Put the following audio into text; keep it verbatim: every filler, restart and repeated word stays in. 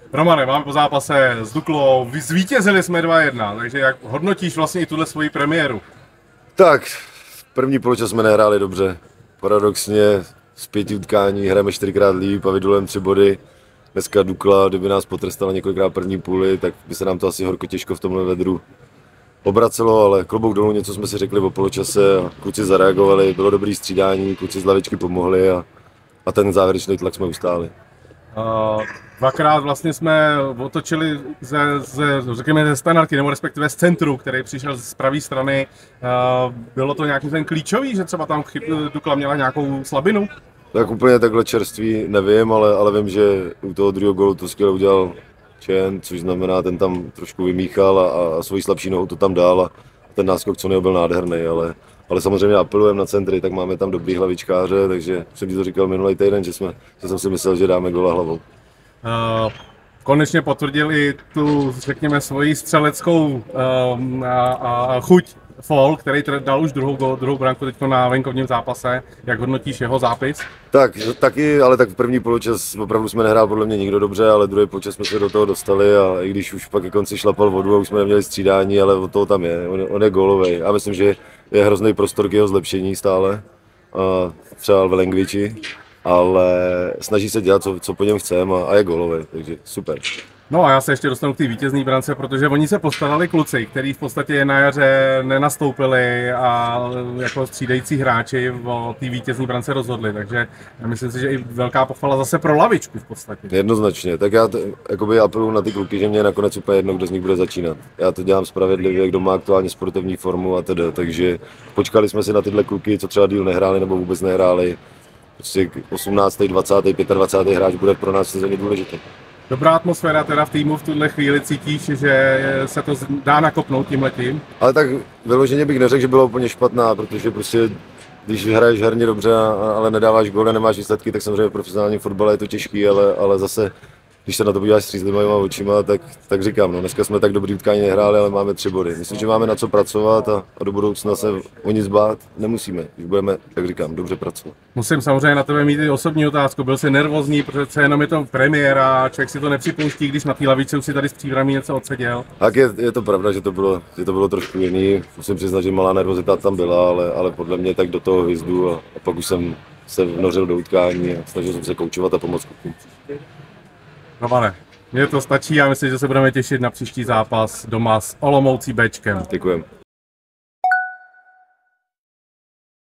Romane, máme po zápase s Duklou, zvítězili jsme dva jedna, takže jak hodnotíš vlastně i tuhle svoji premiéru? Tak, první poločas jsme nehráli dobře. Paradoxně z pěti utkání hrajeme čtyřikrát líp a vydolujeme tři body. Dneska Dukla, kdyby nás potrestala několikrát první půli, tak by se nám to asi horko těžko v tomhle vedru obracelo, ale klobouk dolů, něco jsme si řekli o poločase a kluci zareagovali, bylo dobrý střídání, kluci z lavičky pomohli a, a ten závěrečný tlak jsme ustáli. Uh, dvakrát vlastně jsme otočili ze, ze, řekněme, ze standardky, nebo respektive z centru, který přišel z pravé strany. Uh, bylo to nějaký ten klíčový, že třeba tam chyb, Dukla měla nějakou slabinu? Tak úplně takhle čerství nevím, ale, ale vím, že u toho druhého gólu to skvěle udělal Čen, což znamená, ten tam trošku vymíchal a, a svoji slabší nohou to tam dál a ten náskok co byl nádherný, ale, ale samozřejmě apelujeme na centry, tak máme tam dobrý hlavičkáře, takže jsem ti to říkal minulý týden, že, jsme, že jsem si myslel, že dáme góla hlavou. Uh, konečně potvrdil i tu, řekněme, svoji střeleckou uh, a, a chuť Fall, který dal už druhou, druhou branku teď na venkovním zápase. Jak hodnotíš jeho zápis? Tak, taky, ale tak v první poločas opravdu jsme nehrál podle mě nikdo dobře, ale druhý poločas jsme se do toho dostali a i když už pak ke konci šlapal vodu a už jsme neměli střídání, ale od toho tam je, on, on je gólovej. A myslím, že je hrozný prostor k jeho zlepšení stále, a třeba v Lengviči, ale snaží se dělat, co, co po něm chceme a, a je gólovej, takže super. No a já se ještě dostanu k té vítězné brance, protože oni se postarali kluci, kteří v podstatě na jaře nenastoupili a jako střídající hráči o té vítězné brance rozhodli, takže myslím si, že i velká pochvala zase pro lavičku v podstatě. Jednoznačně, tak já jakoby apeluju na ty kluky, že mě je nakonec úplně jedno, kdo z nich bude začínat. Já to dělám spravedlivě, kdo má aktuálně sportovní formu a tedy, takže počkali jsme si na tyhle kluky, co třeba díl nehráli nebo vůbec nehráli. Prostě osmnáctý, dvacátý, dvacátý pátý hráč bude pro nás sezóně důležitý. Dobrá atmosféra teda v týmu v tuhle chvíli, cítíš, že se to dá nakopnout tímhletím? Ale tak vyloženě bych neřekl, že byla úplně špatná, protože prostě když hraješ herně dobře, ale nedáváš góly, nemáš výsledky, tak samozřejmě v profesionálním fotbale je to těžký, ale, ale zase když se na to podíváš střízlivýma očima, tak, tak říkám, no, dneska jsme tak dobrý utkání nehráli, ale máme tři body. Myslím, že máme na co pracovat a, a do budoucna se o nic bát nemusíme, když budeme, jak říkám, dobře pracovat. Musím samozřejmě na tebe mít i osobní otázku, byl jsi nervózní, protože jenom je to premiéra, člověk si to nepřipouští, když na té lavici už si tady z příbramí něco odseděl. Tak je, je to pravda, že to bylo, že to bylo trošku jiný, musím přiznat, že malá nervozita tam byla, ale, ale podle mě tak do toho vyzdu a, a pak už jsem se vnořil do utkání a snažil jsem se koučovat a pomoct klukům. Romane, mně to stačí, já myslím, že se budeme těšit na příští zápas doma s Olomoucí Béčkem. Děkujem.